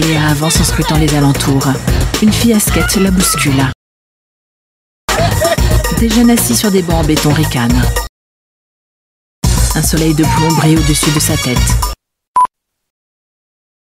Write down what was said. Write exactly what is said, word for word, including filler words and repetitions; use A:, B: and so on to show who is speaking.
A: Léa avance en scrutant les alentours. Une fille à skate la bouscule. Des jeunes assis sur des bancs en béton ricanent. Un soleil de plomb brille au-dessus de sa tête.